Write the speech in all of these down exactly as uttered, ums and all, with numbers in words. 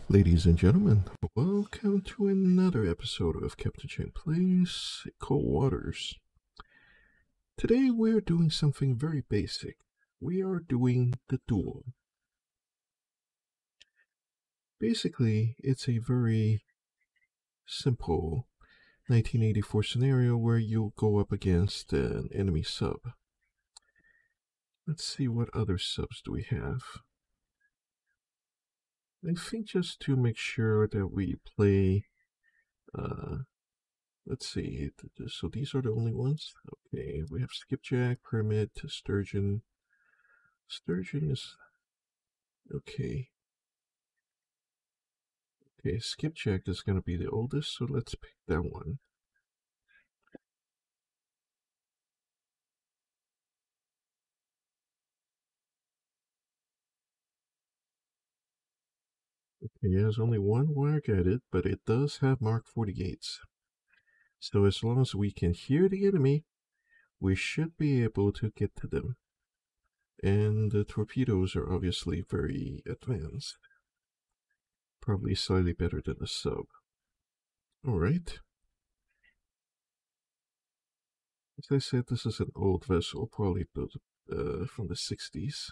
Ladies and gentlemen, welcome to another episode of Captain Chang Plays Cold Waters. Today we're doing something very basic. We are doing the duel. Basically, it's a very simple nineteen eighty-four scenario where you'll go up against an enemy sub. Let's see, what other subs do we have? I think just to make sure that we play, uh, let's see, so these are the only ones? Okay, we have Skipjack, Pyramid, Sturgeon. Sturgeon is, okay. Okay, Skipjack is going to be the oldest, so let's pick that one. Okay, it has only one wire guided, but it does have Mark forty gates. So as long as we can hear the enemy, we should be able to get to them. And the torpedoes are obviously very advanced. Probably slightly better than the sub. Alright. As I said, this is an old vessel, probably built uh, from the sixties.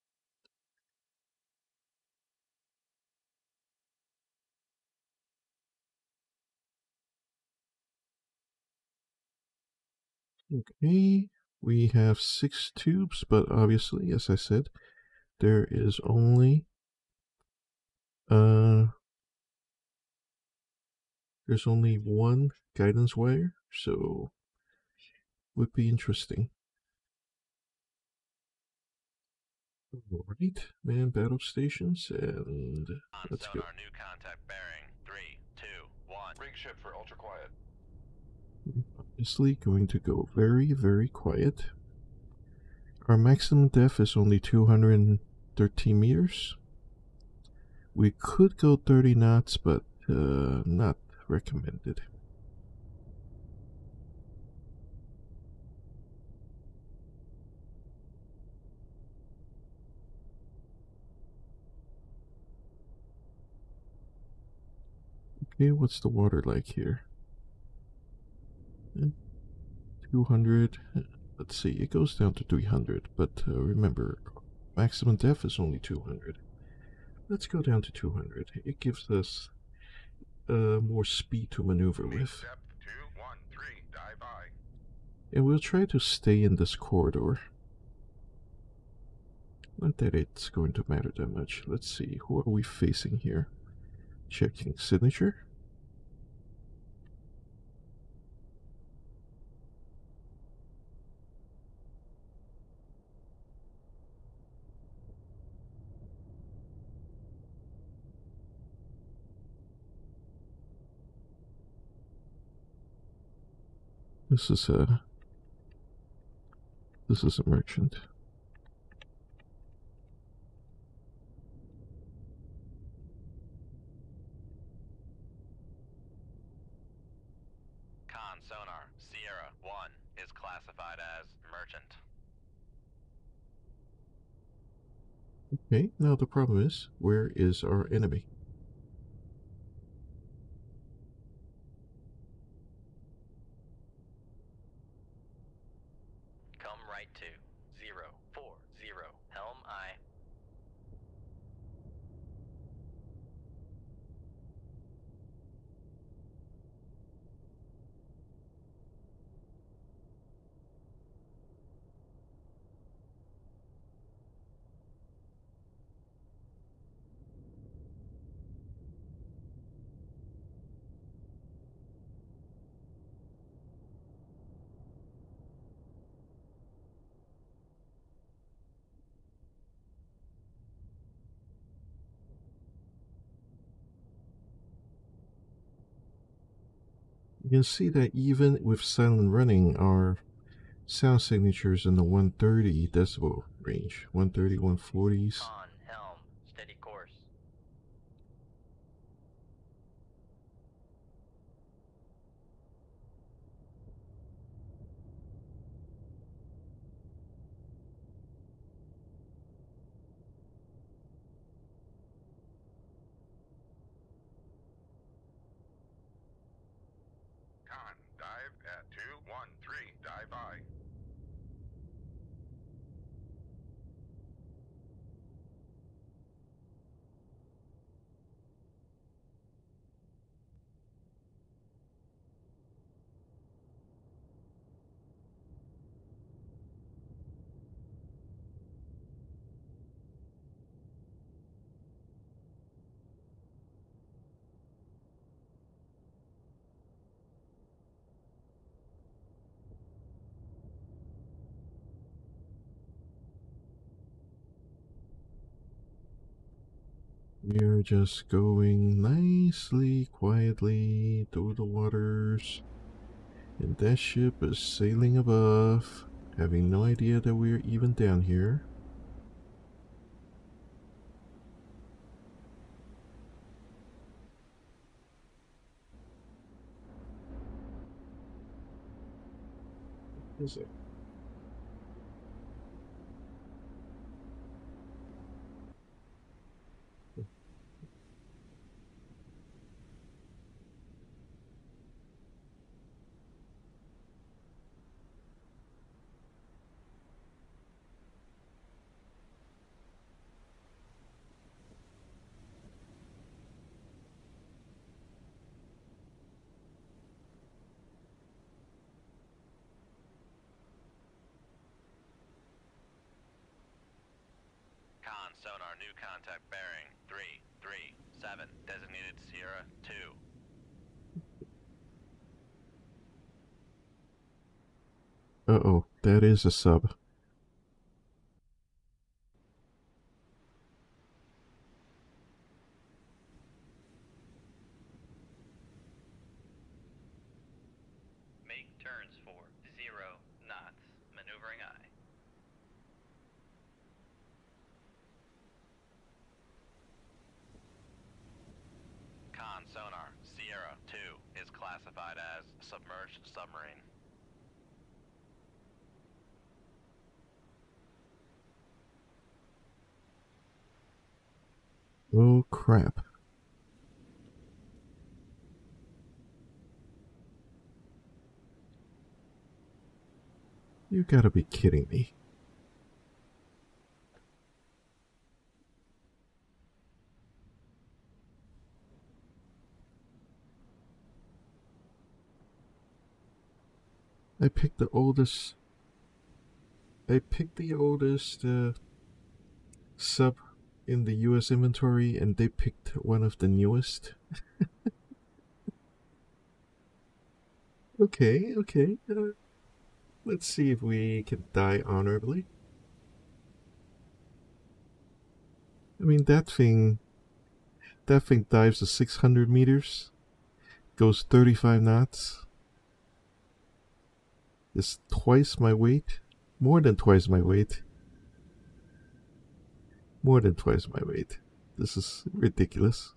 Okay, we have six tubes, but obviously, as I said, there is only uh there's only one guidance wire, so would be interesting. Alright, man battle stations, and on let's sonar, go. new contact bearing. Three, two, one. Rig ship for ultra quiet. Obviously going to go very, very quiet. Our maximum depth is only two hundred thirteen meters. We could go thirty knots, but uh, not recommended. Okay, what's the water like here? two hundred. Let's see, it goes down to three hundred, but uh, remember, maximum depth is only two hundred. Let's go down to two hundred. It gives us uh, more speed to maneuver with. Depth two one three, dive by. And we'll try to stay in this corridor. Not that it's going to matter that much. Let's see, who are we facing here? Checking signature. This is a this is a merchant. Con sonar, Sierra one is classified as merchant. Okay, now the problem is, where is our enemy? Come right to zero four zero, helm I. You can see that even with silent running, our sound signatures in the one thirty decibel range. one thirty, one forties. Con, helm, steady course. We are just going nicely, quietly through the waters. And that ship is sailing above, having no idea that we're even down here. What is it? Con, sonar, new contact bearing, three, three, seven, designated Sierra, two. Uh-oh, that is a sub. Make turns for zero knots, maneuvering eye. Con, sonar, Sierra, two, is classified as submerged submarine. Oh, crap. You gotta be kidding me. I picked the oldest... I picked the oldest uh, sub in the U S inventory, and they picked one of the newest. Okay, okay. Uh, let's see if we can die honorably. I mean, that thing... That thing dives to six hundred meters, goes thirty-five knots. It's twice my weight. More than twice my weight. More than twice my weight. This is ridiculous.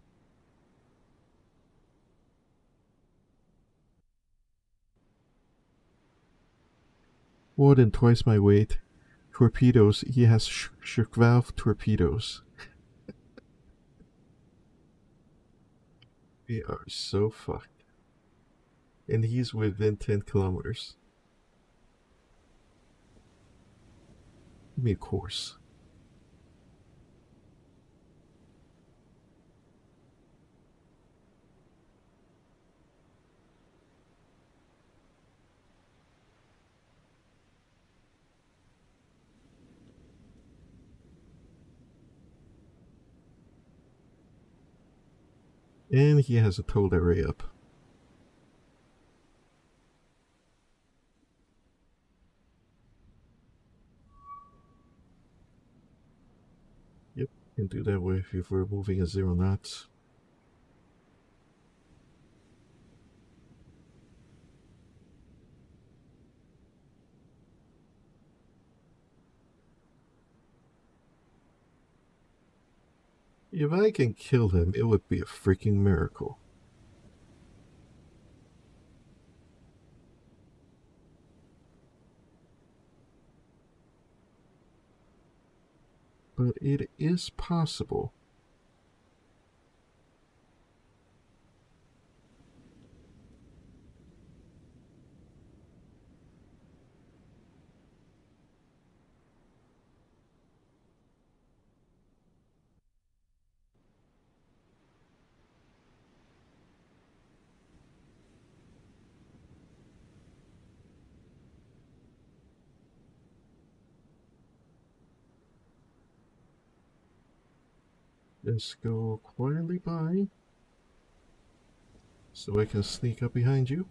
More than twice my weight. Torpedoes. He has sh shock valve torpedoes. We are so fucked. And he's within ten kilometers. Give me a course. And he has a towed array up. Yep, can do that way if we're moving at zero knots. If I can kill him, it would be a freaking miracle. But it is possible. Just go quietly by, so I can sneak up behind you.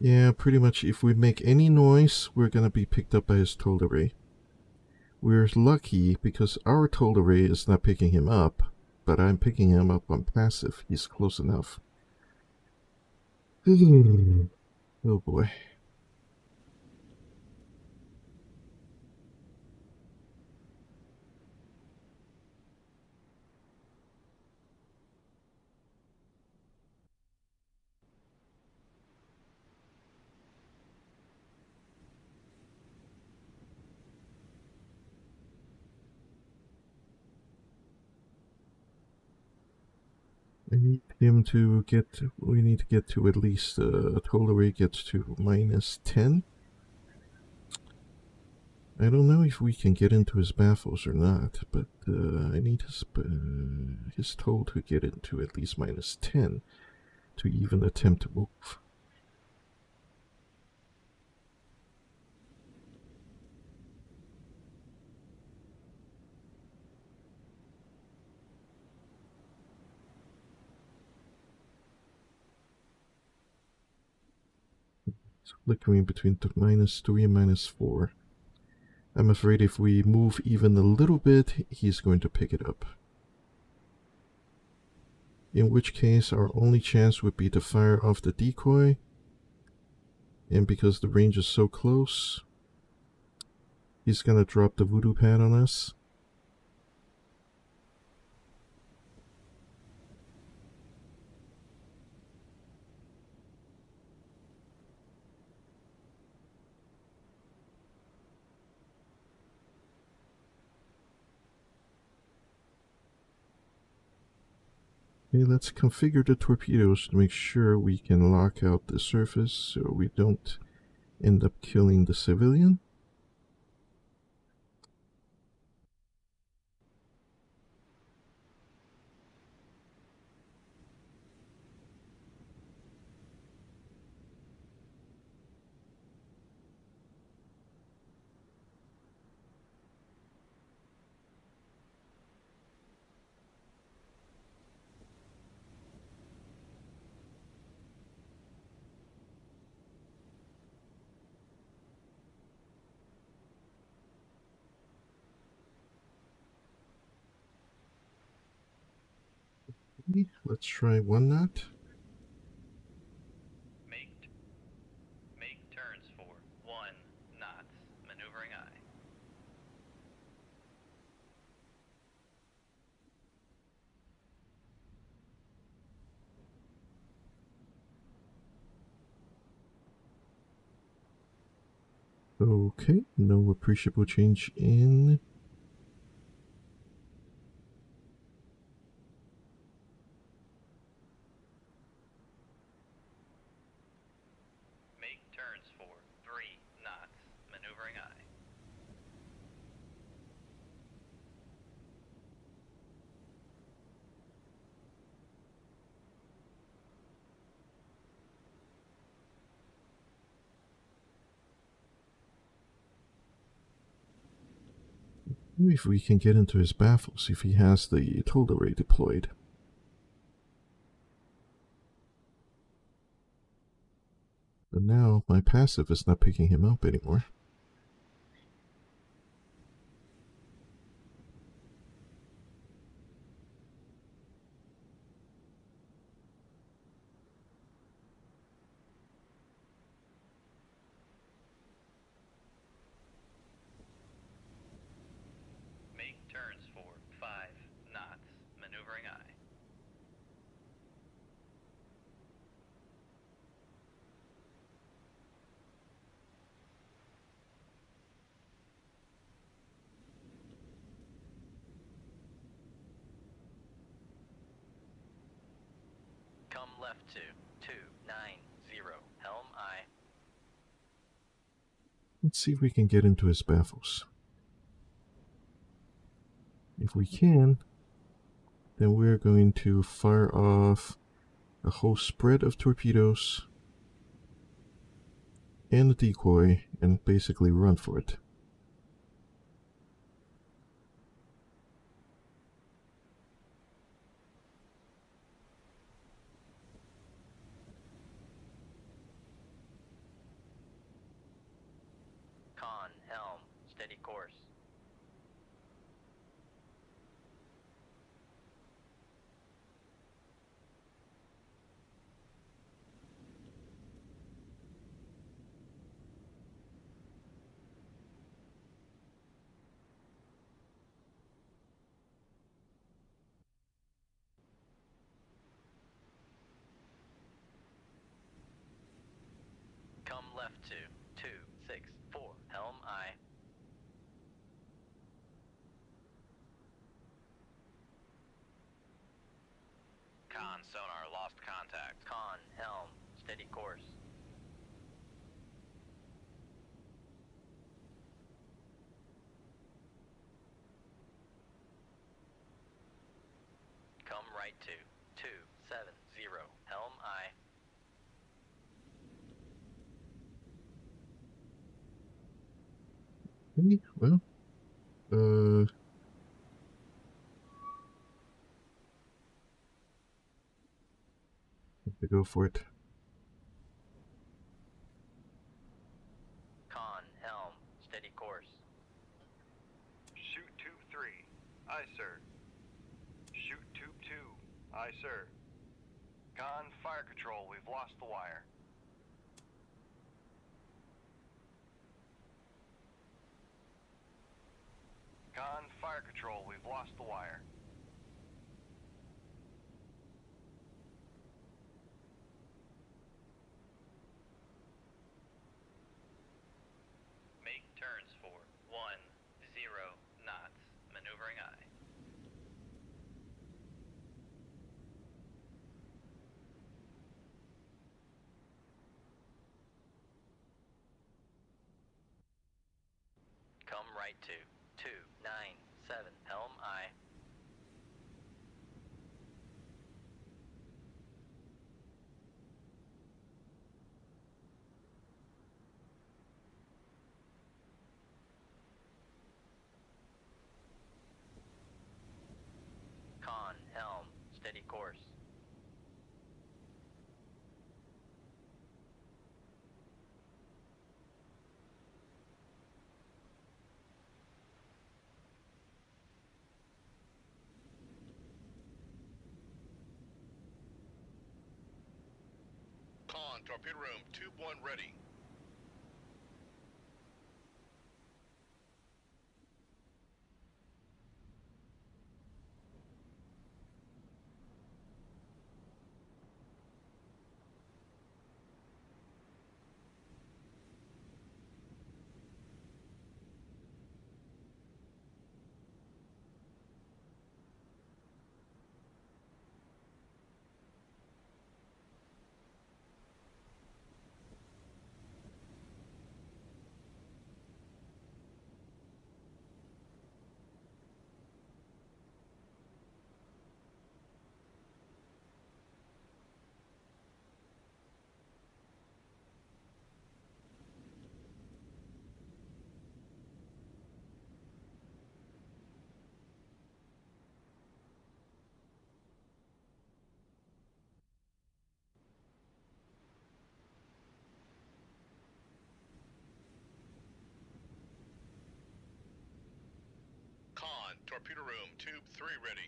Yeah, pretty much if we make any noise, we're gonna be picked up by his toll array. We're lucky because our toll array is not picking him up, but I'm picking him up on passive. He's close enough. Oh boy. I need him to get, we need to get to at least, uh, toll array gets to minus ten. I don't know if we can get into his baffles or not, but uh, I need his, uh, his toll to get into at least minus ten to even attempt to move. It's flickering between minus three and minus four. I'm afraid if we move even a little bit, he's going to pick it up. In which case, our only chance would be to fire off the decoy. And because the range is so close, he's gonna drop the voodoo pad on us. Okay, let's configure the torpedoes to make sure we can lock out the surface so we don't end up killing the civilian. Okay, let's try one knot. Make, make turns for one knots, maneuvering eye. Okay, no appreciable change in. Make turns for three knots, maneuvering eye. Maybe if we can get into his baffles, if he has the toll array deployed. But now my passive is not picking him up anymore. Make turns for five knots, maneuvering eye. Come left to two nine zero, helm eye. Let's see if we can get into his baffles. If we can, then we're going to fire off a whole spread of torpedoes and a decoy and basically run for it. steady course. Come left to two six four, helm aye. Con sonar lost contact. Con helm, steady course. Come right to two seven zero, helm aye. Okay, well, uh, have to go for it. Con helm, steady course. Shoot tube three. Aye, sir. Shoot tube two. Aye, sir. Con fire control, we've lost the wire. Con fire control, we've lost the wire. Make turns for one zero knots, maneuvering aye. Come right to two nine seven, helm aye. Con helm, steady course. Con, torpedo room, tube one ready. Con, torpedo room, tube three ready.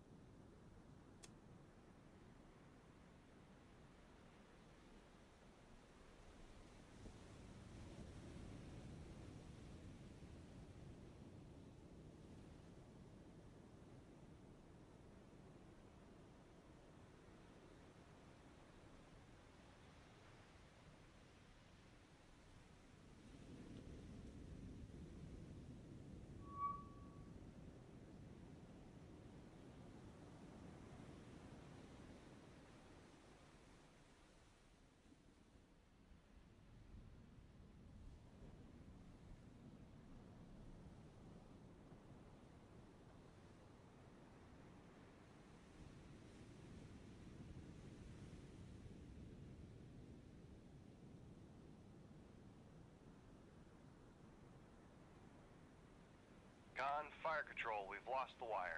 Con fire control, we've lost the wire.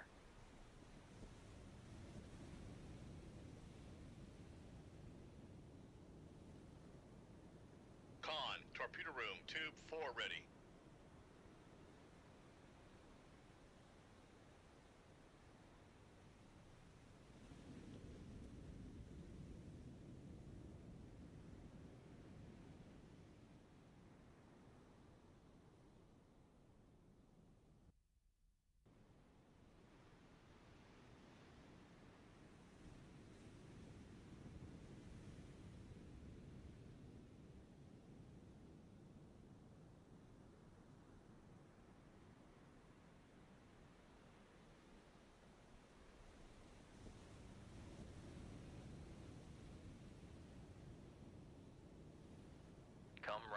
Con, torpedo room, tube four ready.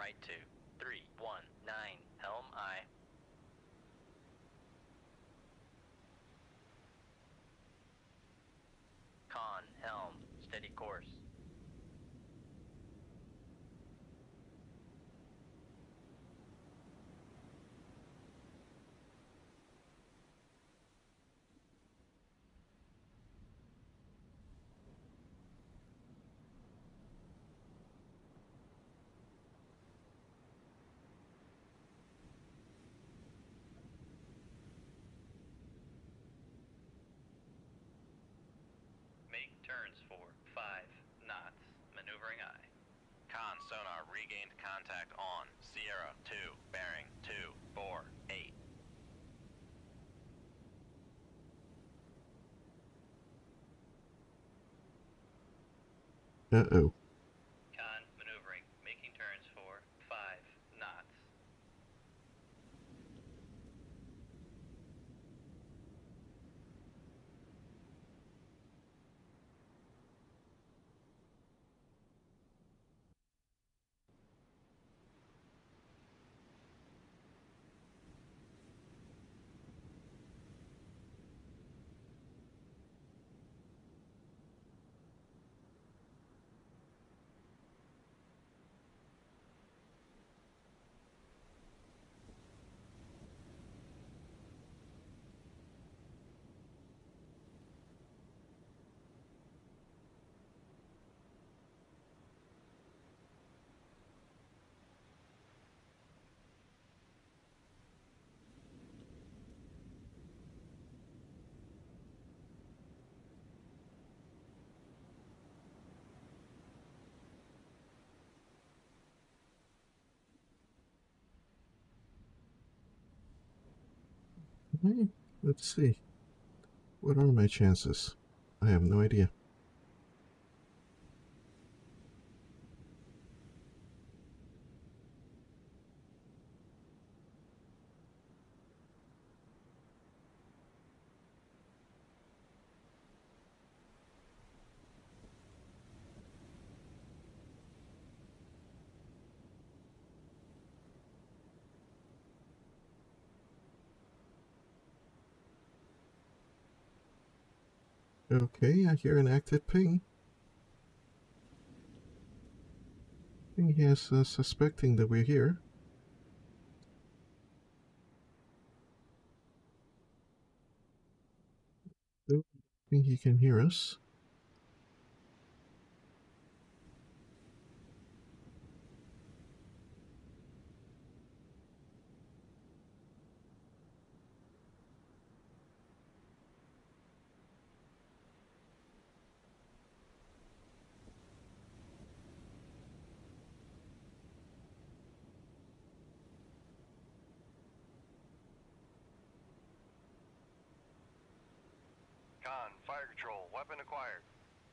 right two, three, one, nine, helm aye. Con, helm, steady course. Make turns for five knots, maneuvering aye. Con sonar regained contact on Sierra two, bearing two, four, eight. Uh-oh. Con maneuvering, making turns for five knots. Hmm, let's see. What are my chances? I have no idea. Okay, I hear an active ping. I think he is uh, suspecting that we're here. I think he can hear us. Con, fire control, weapon acquired.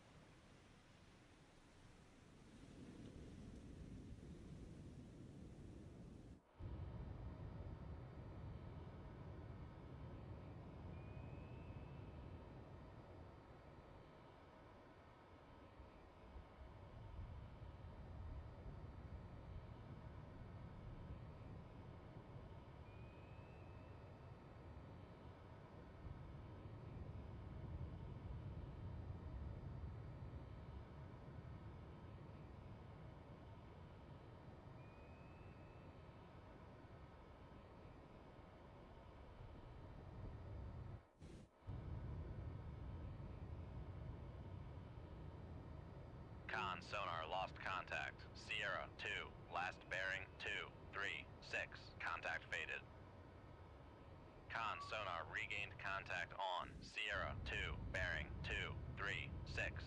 Con sonar lost contact. Sierra two, last bearing two, three, six, contact faded. Con sonar regained contact on Sierra two, bearing two, three, six.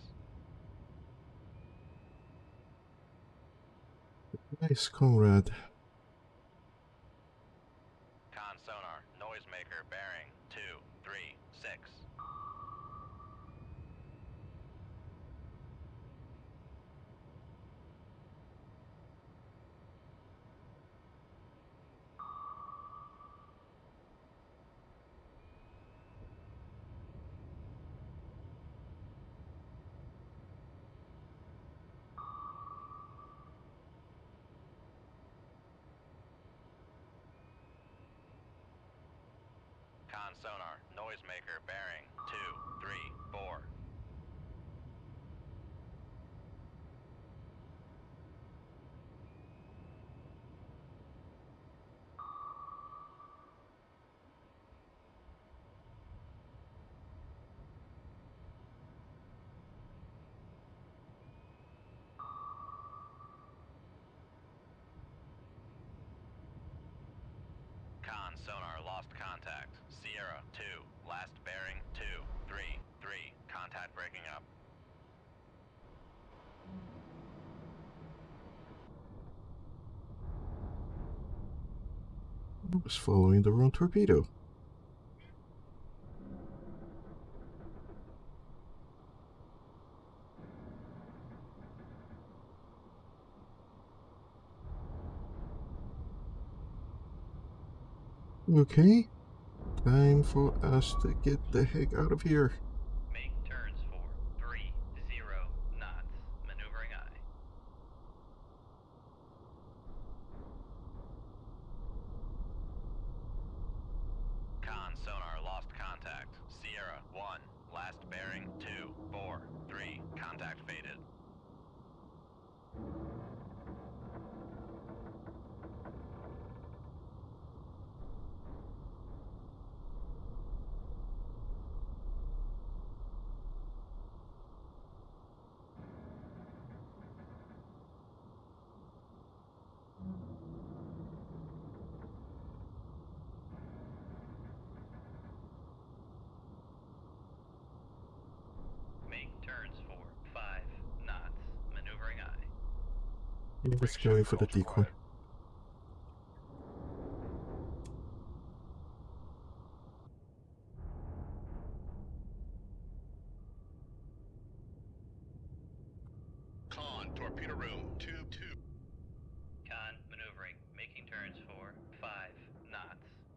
Nice, comrade. Con sonar, noisemaker bearing two, three, six. sonar, noisemaker bearing two, three, four. Con sonar lost contact. Sierra two, last bearing two, three, three. Contact breaking up. I was following the wrong torpedo. Okay, time for us to get the heck out of here. Make turns for three, zero knots. Maneuvering eye. Con sonar lost contact. Sierra one, last bearing two, four, three. Contact faded. Make turns for five knots. Maneuvering eye. Let's go for the decoy. Con, torpedo room, tube two. Con maneuvering, making turns for five knots.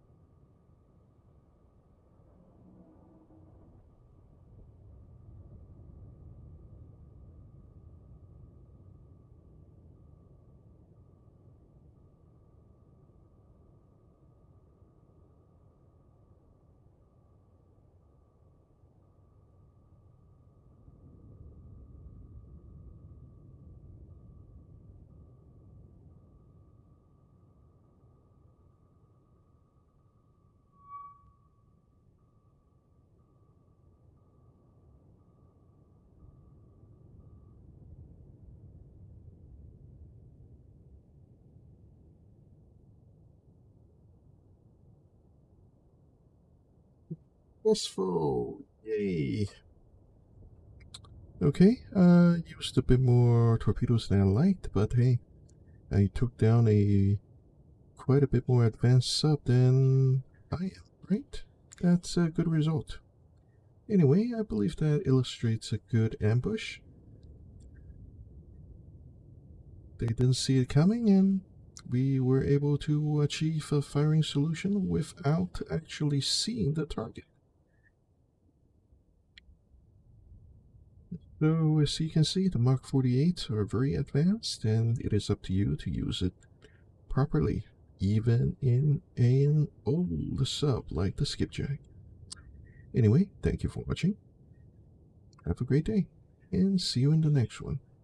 Successful! Yay! Okay, uh, used a bit more torpedoes than I liked, but hey, I took down a quite a bit more advanced sub than I am, right? That's a good result. Anyway, I believe that illustrates a good ambush. They didn't see it coming, and we were able to achieve a firing solution without actually seeing the target. So, as you can see, the Mark forty-eights are very advanced, and it is up to you to use it properly, even in an old sub like the Skipjack. Anyway, thank you for watching. Have a great day, and see you in the next one.